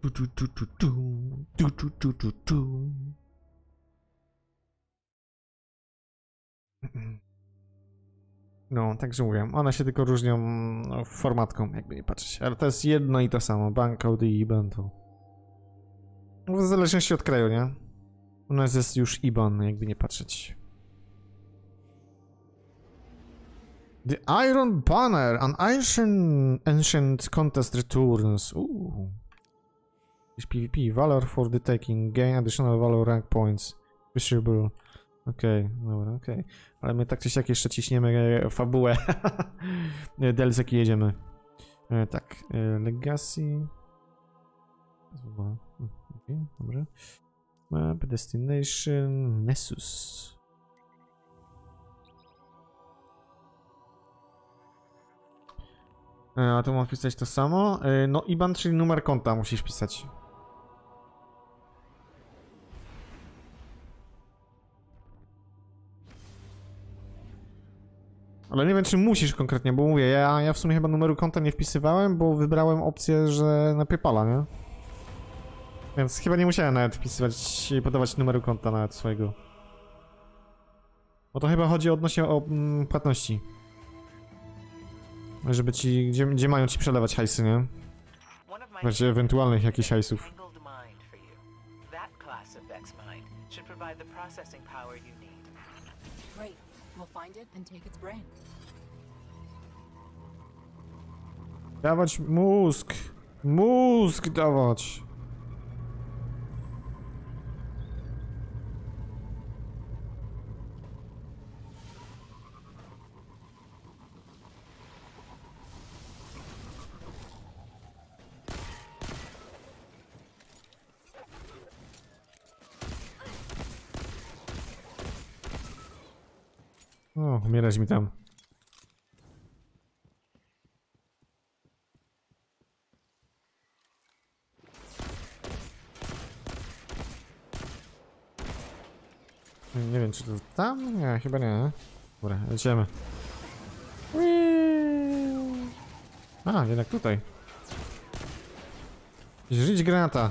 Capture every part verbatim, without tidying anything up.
Tu, tu, tu, tu, tu. Tu, tu, tu, tu, tu. No, także mówię, one się tylko różnią no, formatką, jakby nie patrzeć. Ale to jest jedno i to samo, bankcode i I B A N to. W zależności od kraju, nie? U nas jest już I B A N, jakby nie patrzeć. The Iron Banner, an ancient, ancient contest returns. Ooh. Jest PvP, valor for the taking, gain additional valor rank points. Appreciable. Okej, okay, dobra, okej. Okay. Ale my tak czy siak jeszcze ciśniemy fabułę. D L C jaki jedziemy. E, tak, e, Legacy. Okay, dobra. Map, Destination, Nessus. E, a tu mam wpisać to samo. E, no I B A N, czyli numer konta musisz pisać. Ale nie wiem, czy musisz konkretnie, bo mówię, ja, ja w sumie chyba numeru konta nie wpisywałem, bo wybrałem opcję, że na PayPala, nie? Więc chyba nie musiałem nawet wpisywać, podawać numeru konta nawet swojego. Bo to chyba chodzi odnośnie o mm, płatności. Żeby ci, gdzie, gdzie mają ci przelewać hajsy, nie? W razie ewentualnych jakichś hajsów. Dawać mózg! Mózg dawać! O, umierać mi tam. Nie wiem, czy to tam? Nie, chyba nie. Dobra, lecimy. A, jednak tutaj. Żyć granata.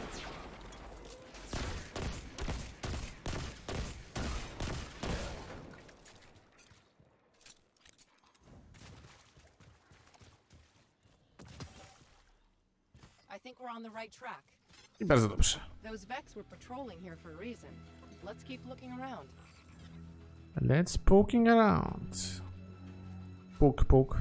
I bardzo dobrze. Let's poking around. Poke, poke.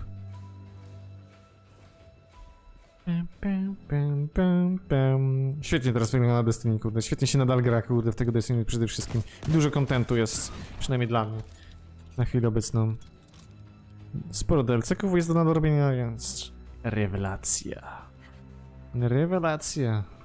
Pam, pam, pam, pam, pam. Świetnie teraz wygląda Destiny, kurde. Świetnie się nadal gra, kurde, w tego Destiny przede wszystkim. Dużo kontentu jest, przynajmniej dla mnie. Na chwilę obecną. Sporo D L C-ków jest do nadrobienia, więc... Rewelacja. Rewelacja.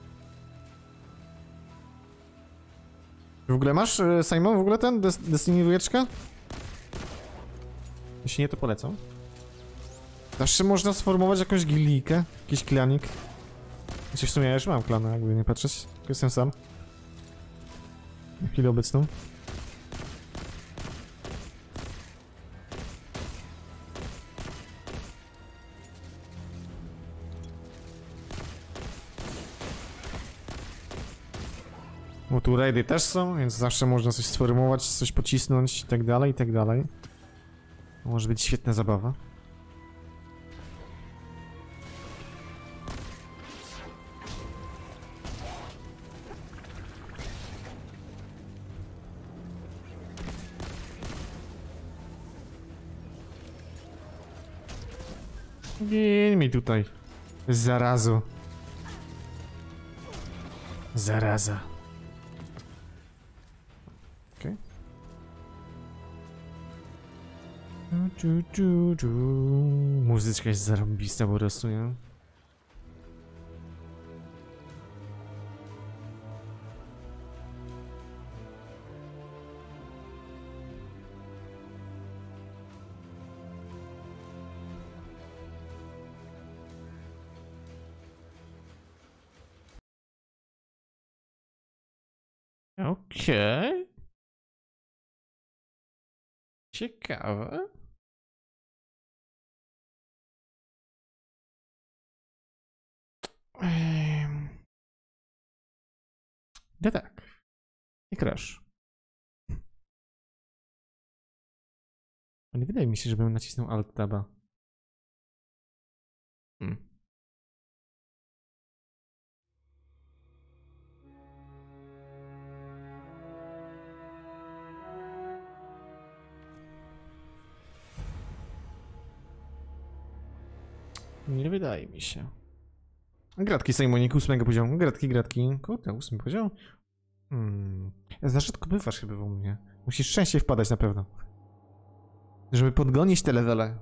W ogóle masz, Simon, w ogóle ten Des Destiny dwójeczka? Jeśli nie, to polecam. Zawsze można sformować jakąś gillijkę, jakiś klanik. Znaczy w sumie ja już mam klana, jakby nie patrzeć. Tylko jestem sam. Na chwilę obecną. Bo tu raidy też są, więc zawsze można coś sformułować, coś pocisnąć i tak dalej, i tak dalej. Może być świetna zabawa. Gin mi tutaj. Zarazu. Zaraza. Okej. Okay. Muzyczka jest zarąbista po prostu, nie? Okej. Okay. Ciekawe. Um. Ja tak. I crash. Nie wydaje mi się, żebym nacisnął Alt Taba. Hmm. Nie wydaje mi się. Gratki, Sejmonik, ósmego poziomu. Gratki, gratki. Kurde, ósmy poziom? Hmm. Za rzadko bywasz chyba u mnie. Musisz częściej wpadać na pewno. Żeby podgonić te levele.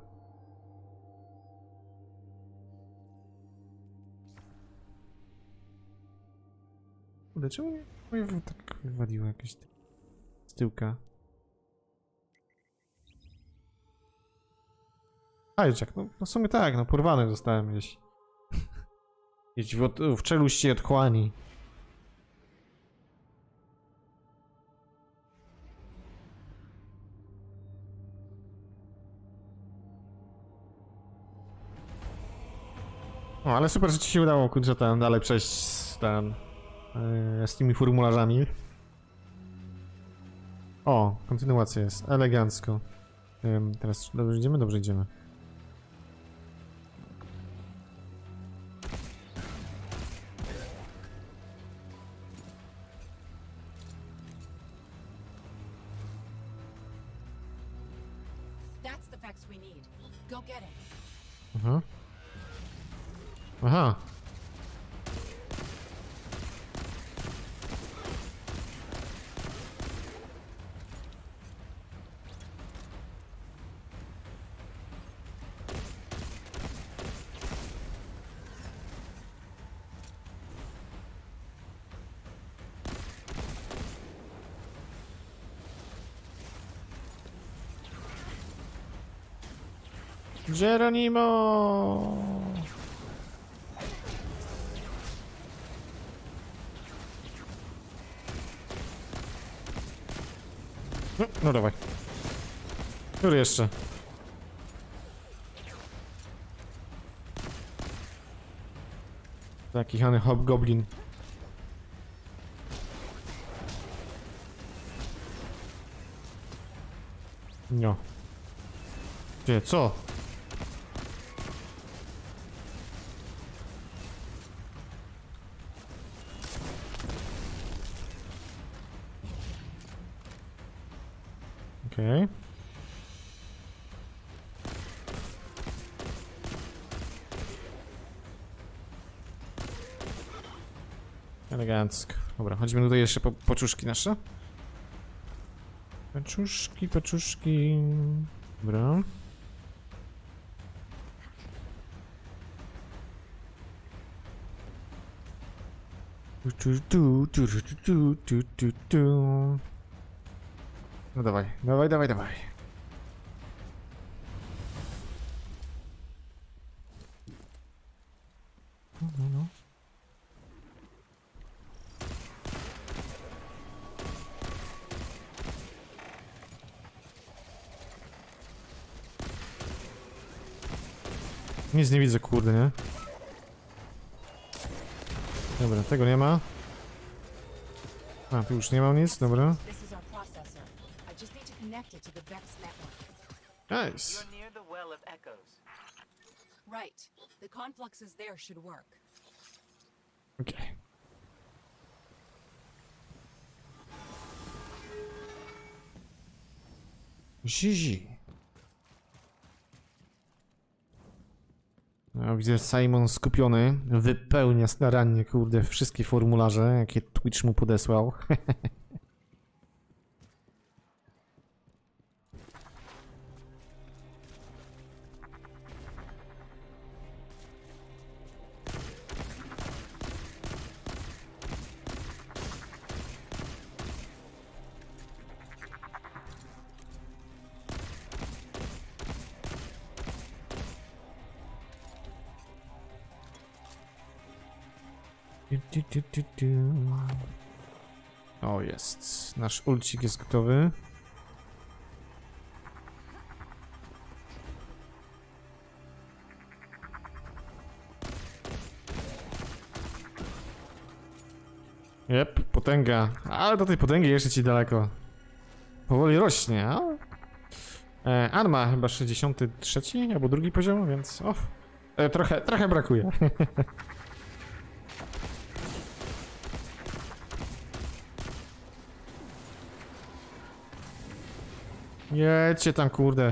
Kurde, czemu mnie tak wywaliło jakieś z tyłka? Ajczak, no, no w sumie tak, no porwany zostałem gdzieś. Gdzieś w, w czeluści otchłani. O, ale super, że ci się udało, kurczę, ten dalej przejść z, ten, yy, z tymi formularzami. O, kontynuacja jest, elegancko. Yy, teraz dobrze idziemy? Dobrze idziemy. Aha. Aha. Geronimo! No, no dawaj. Który jeszcze? Taki Hany Hobgoblin. No. Gdzie? Co? Okej. Okay. Elegancko. Dobra, chodźmy tutaj jeszcze po paczuszki nasze. Paczuszki, paczuszki. Dobra. Tu, tu, tu, tu, tu, tu, tu, tu. No dawaj, dawaj, dawaj, dawaj. No, no, no. Nic nie widzę, kurde, nie? Dobra, tego nie ma. A, tu już nie mam nic, dobra. Nice. Okay. Zizi. No, widzę, Simon skupiony wypełnia starannie, kurde, wszystkie formularze, jakie Twitch mu podesłał. Du, du, du, du. O, jest. Nasz ulcik jest gotowy. Jep, potęga. Ale do tej potęgi jeszcze ci daleko. Powoli rośnie, a? E, Arma chyba sześćdziesiąty trzeci albo drugi poziom, więc o, e, trochę, trochę brakuje. Jedźcie tam, kurde.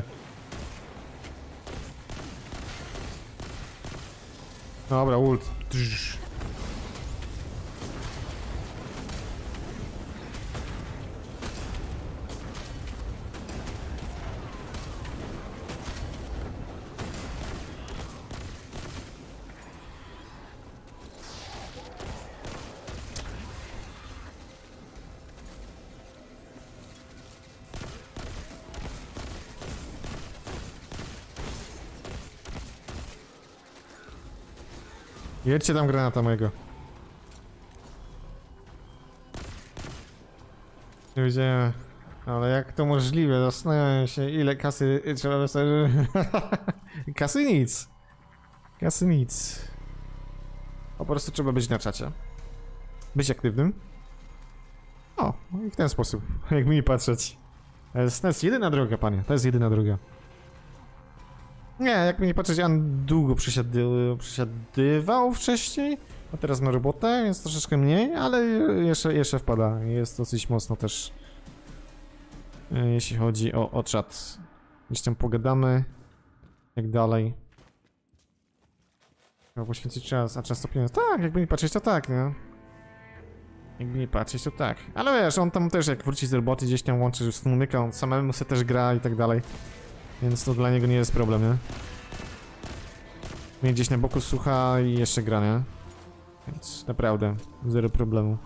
Dobra, ult. Drz. Jedźcie tam granata mojego. Nie wiedziałem, ale jak to możliwe? Zastanawiam się, ile kasy trzeba wysłać. Kasy nic. Kasy nic. Po prostu trzeba być na czacie. Być aktywnym. O, i w ten sposób, jak mi patrzeć. To jest, to jest jedyna droga, panie. To jest jedyna droga. Nie, jak mi nie patrzeć, on długo przesiady, przesiadywał wcześniej, a teraz ma robotę, więc troszeczkę mniej, ale jeszcze, jeszcze wpada. Jest dosyć mocno też, jeśli chodzi o, o czat. Gdzieś tam pogadamy, jak dalej. Trzeba poświęcić czas, a często pieniądze. Tak, jakby nie patrzeć, to tak, nie? Jakby nie patrzeć, to tak. Ale wiesz, on tam też jak wróci z roboty, gdzieś tam łączy z tłumyka, on samemu sobie też gra i tak dalej. Więc to dla niego nie jest problem, nie? Mnie gdzieś na boku słucha i jeszcze gra, nie? Więc naprawdę, zero problemu.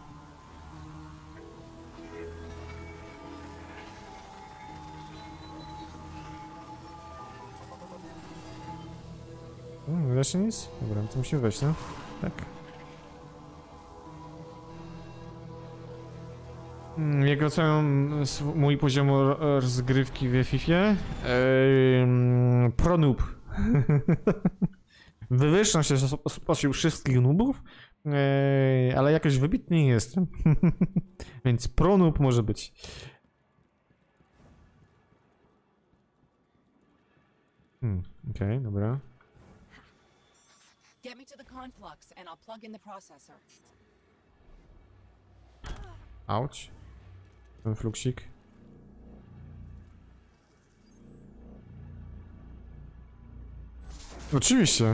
Hmm, jeszcze nic? Dobra, to musimy wejść, no? Tak. Jak oceniam mój poziom rozgrywki w Fifie? Eee, pro noob. Wywyższam się spośród wszystkich noobów, eee, ale jakoś wybitny nie jestem. Więc pro noob może być. Hmm, okej, okay, dobra. Get me to the conflux and I'll plug in the processor. Auć. Ten fluksik. Oczywiście.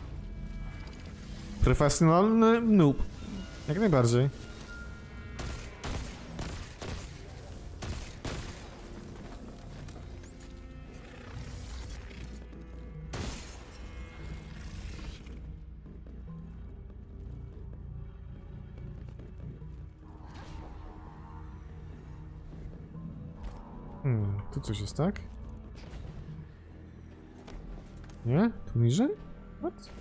Profesjonalny noob. Jak najbardziej. Hmm, tu coś jest, tak? Nie? Tu niżej? What?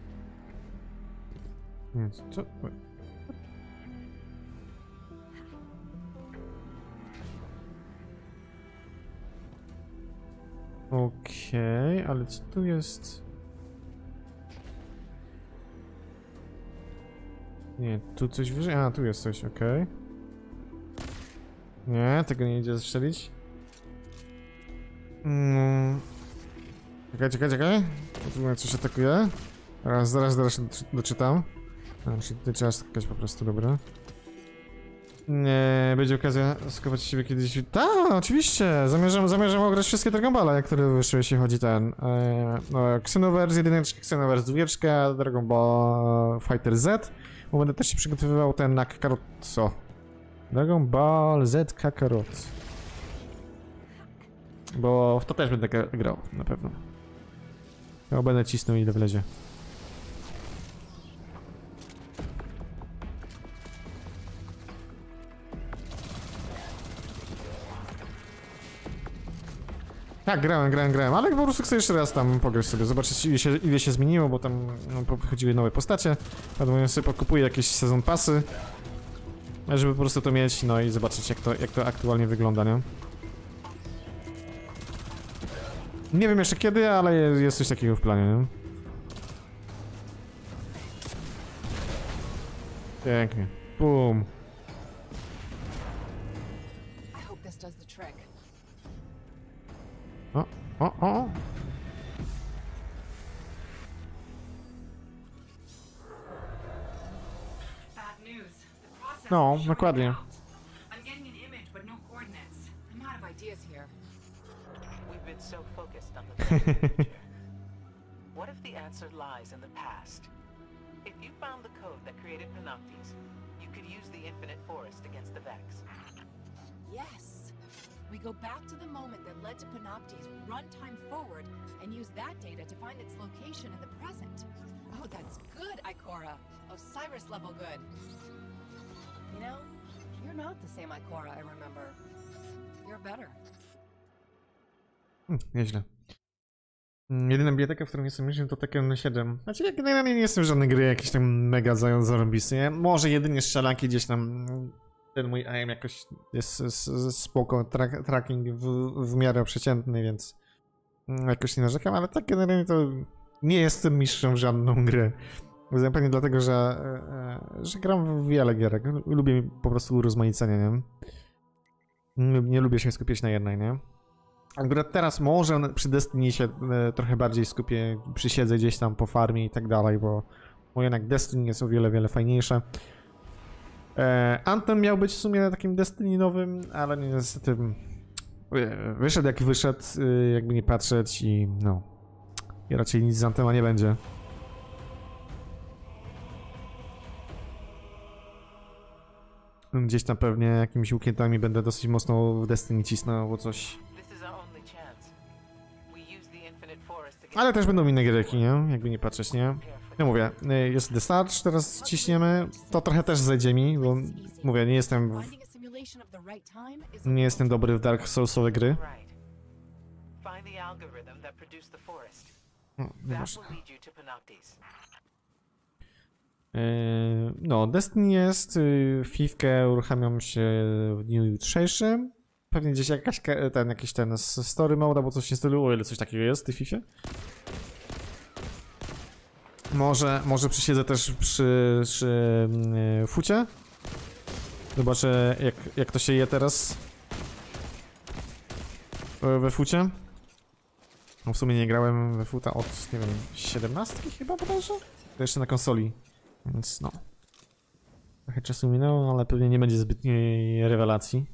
Nie, co? Okej, okay, ale co tu jest? Nie, tu coś wyżej? A, tu jest coś, okej. Okay. Nie, tego nie idzie zastrzelić. Mm. Czekaj, czekaj, czekaj. Tu coś atakuje. Zaraz, zaraz, zaraz doczytam. Znaczy, tutaj trzeba skakać po prostu, dobra. Nie, będzie okazja skować siebie kiedyś. Tak, oczywiście! Zamierzam, zamierzam ograć wszystkie Dragon Balla, które wyszły, jeśli chodzi ten. E, no, Xenoverse jedyneczka, Xenoverse dwójeczka, Dragon Ball Fighter Z. Bo będę też się przygotowywał ten na Kakarot. Co? Dragon Ball Z Kakarot. Bo w to też będę grał, na pewno. Ja będę cisnął ile wlezie. Tak, grałem, grałem, grałem, ale po prostu chcę jeszcze raz tam pograć sobie, zobaczyć ile się, ile się zmieniło, bo tam no, wychodziły nowe postacie. Ja sobie pokupuję jakieś sezon pasy, żeby po prostu to mieć, no i zobaczyć jak to, jak to aktualnie wygląda, nie? Nie wiem jeszcze kiedy, ale jest coś takiego w planie, nie? Pięknie. Bum. process does the trick. O, o, o. Bad news. The process No, is showing dokładnie. out. I'm getting an image, but no coordinates. I'm out of ideas here. We've been so focused on the future. What if the answer lies in the past? If you found the code that created Panoptes, you could use the Infinite Forest against the Vex. Yes. We go back to the moment that led to Panoptes, run time forward, and use that data to find its location in the present. Oh, that's good, Ikora. Osiris level good. You know, you're not the same Ikora I remember. You're better. Hmm, nieźle. Mm, Jedyna biblioteka, w którą jestem myślę, to Tekken siedem. Znaczy, ja generalnie nie jestem w żadnej gry jakieś tam mega za- zarąbisty. Ja może jedynie strzelanki gdzieś tam. Ten mój aim jakoś jest, jest, jest spoko, tra tracking w, w miarę przeciętny, więc mm, jakoś nie narzekam, ale tak generalnie to nie jestem mistrzem w żadną grę. Pewnie dlatego, że, e, że gram w wiele gierek. Lubię po prostu urozmaicenia, nie? Nie, nie lubię się skupiać na jednej, nie? Akurat teraz może przy Destiny się e, trochę bardziej skupię, przysiedzę gdzieś tam po farmie i tak dalej, bo, bo jednak Destiny jest o wiele, wiele fajniejsze. E, Anthem miał być w sumie takim Destiny nowym, ale niestety e, wyszedł jak wyszedł, e, jakby nie patrzeć i no, i raczej nic z Anthema nie będzie. Gdzieś tam pewnie jakimiś weekendami będę dosyć mocno w Destiny cisnął albo coś. Ale też będą inne gierki, nie? Jakby nie patrzeć, nie? No mówię, jest The Starch, teraz ciśniemy. To trochę też zejdzie mi, bo mówię, nie jestem w... nie jestem dobry w Dark Soulsowe gry. No, nieważne. Yy, no, Destiny jest, yy, Fifkę uruchamiam się w dniu jutrzejszym. Pewnie gdzieś jakaś, ten, jakiś ten story mode albo coś w stylu, o ile coś takiego jest w tej Fifie. Może, może przysiedzę też przy, przy yy, fucie. Zobaczę jak, jak to się je teraz we fucie. No w sumie nie grałem we futa od, nie wiem, siedemnastki chyba bodajże? To jeszcze na konsoli, więc no. Trochę czasu minęło, ale pewnie nie będzie zbytniej rewelacji.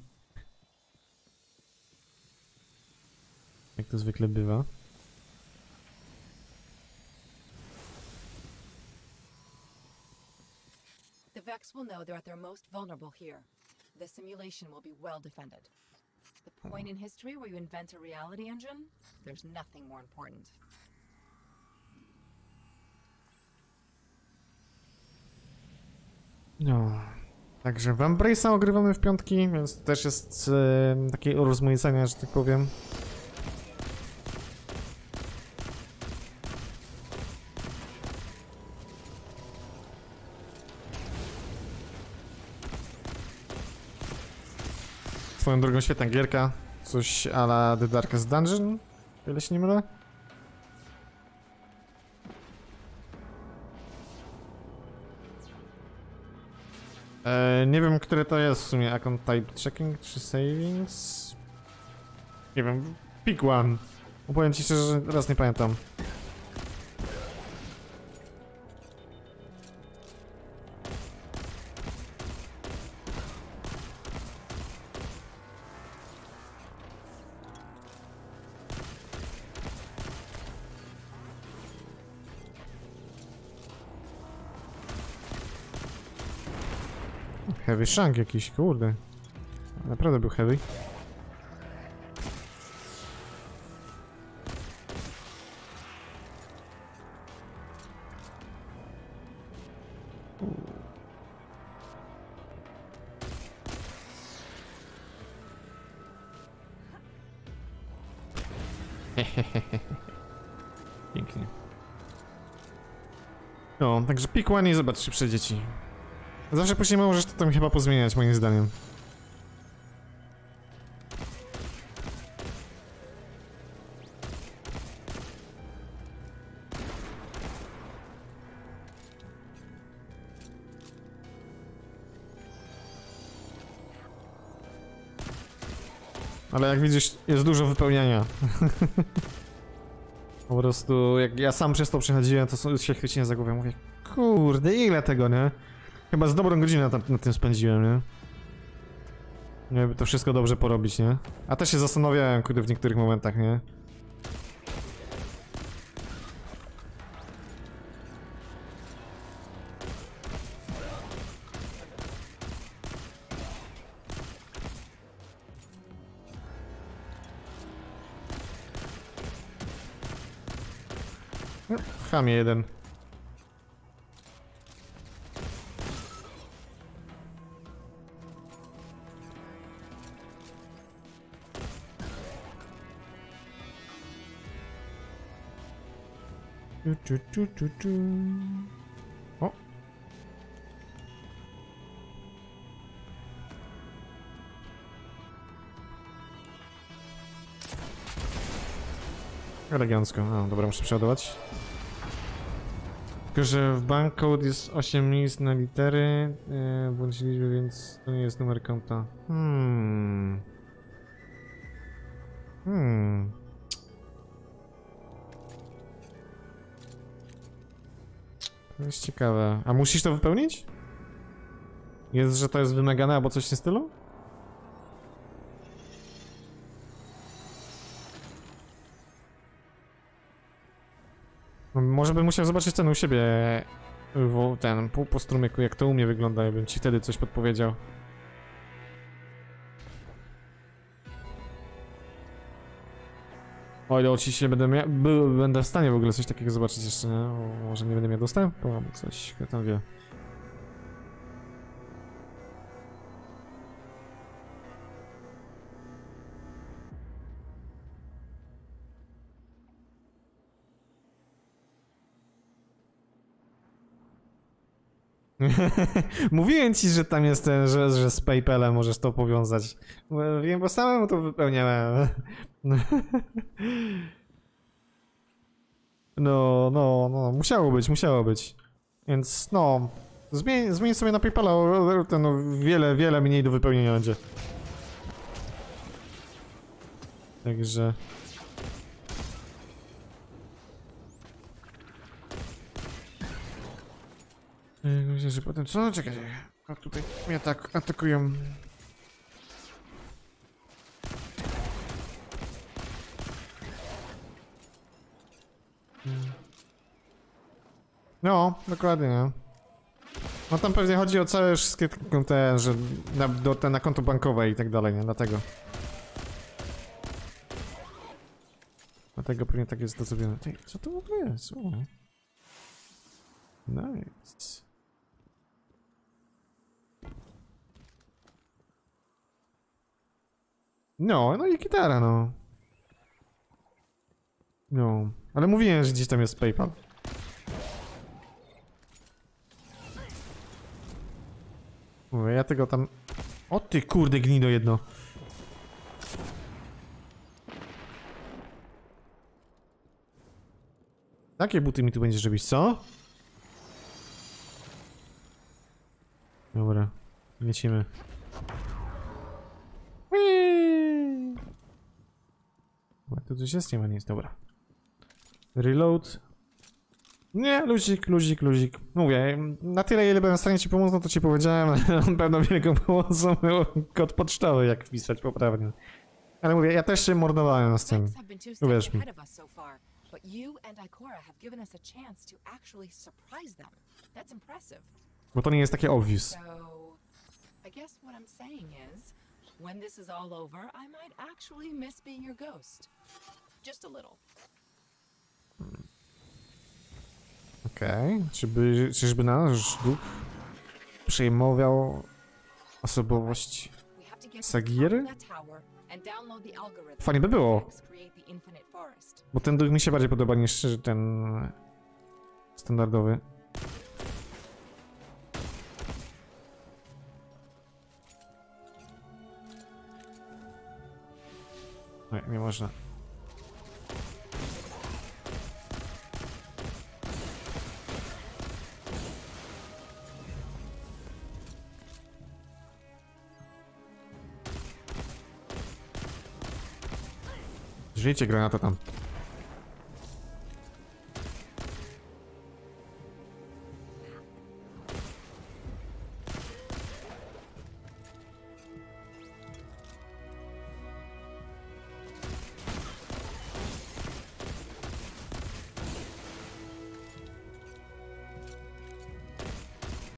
Jak to zwykle bywa. The Vex will know they're at their most vulnerable here. The simulation will be well defended. The point in history where you invent a reality engine, there's nothing more important. No. Także w Embrace'a ogrywamy w piątki, więc to też jest e, takie urozmaicenie, że tak powiem. Swoją drogą świetna gierka. Coś a la The Darkest Dungeon, o ile się nie mylę. E, nie wiem, które to jest w sumie, account type checking czy savings? Nie wiem, pick one. Powiem ci szczerze, że teraz nie pamiętam. Heavy shank jakiś, kurde. Naprawdę był heavy. Pięknie. No, także pick one i zobacz, czy przejdzie ci. Zawsze później możesz to tam chyba pozmieniać, moim zdaniem. Ale jak widzisz, jest dużo wypełniania. Po prostu, jak ja sam przez to przechodziłem, to się chwyciłem za głowę, mówię, kurde, ile tego, nie? Chyba z dobrą godzinę na, na tym spędziłem, nie? Żeby to wszystko dobrze porobić, nie? A też się zastanawiałem, kurde, w niektórych momentach, nie? Chamie jeden. Tu, tu, tu, tu, tu. O! Elegancko. A, dobra, muszę przeładować. Tylko, że w bank code jest osiem miejsc na litery, yy, bądź liczby, więc to nie jest numer konta. Hmm. Hmm. To jest ciekawe. A musisz to wypełnić? Jest, że to jest wymagane albo coś w tym stylu? No, może bym musiał zobaczyć ten u siebie, ten pół po strumyku, jak to u mnie wygląda, ja bym ci wtedy coś podpowiedział. O ile oczywiście będę mia był, będę w stanie w ogóle coś takiego zobaczyć jeszcze, nie? O, może nie będę miał dostępu, albo coś, kto tam wie. Mówiłem ci, że tam jest ten, że, że z PayPalem możesz to powiązać. Wiem, bo samemu to wypełniałem. No, no, no, musiało być, musiało być. Więc no, zmień, zmień sobie na PayPala, ten no, wiele, wiele mniej do wypełnienia będzie. Także... Myślę, że potem... Co? Czekaj, a tutaj mnie tak atakują. No, dokładnie, nie? No tam pewnie chodzi o całe wszystkie te, że na, do, te, na konto bankowe i tak dalej, nie? Dlatego. Dlatego pewnie tak jest to zrobione. Ej, co to w ogóle jest? O. Nice. No, no i gitara, no. No, ale mówiłem, że gdzieś tam jest PayPal. Mówię, ja tego tam... O ty kurde gnido jedno. Jakie buty mi tu będziesz robić, co? Dobra, lecimy. Whee! Tu coś jest? Nie ma nic, dobra. Reload. Nie, luzik, luzik, luzik. Mówię, na tyle ile byłem w stanie ci pomóc, no to ci powiedziałem, ale na pewno wielką pomocą był kod pocztowy, jak wpisać poprawnie. Ale mówię, ja też się mordowałem z tym. Uwierz mi. But you and Ikora have given us a chance to actually surprise them. That's impressive. Bo to nie jest takie obvious. So, I guess what I'm saying is, when this is all over, I might actually miss being your ghost. Just a little. Okej, okay. Czyby, czyżby nasz duch przejmował osobowość Sagiry? Fajnie by było. Bo ten duch mi się bardziej podoba niż ten standardowy. Nie, nie można. Żyjcie granatę tam.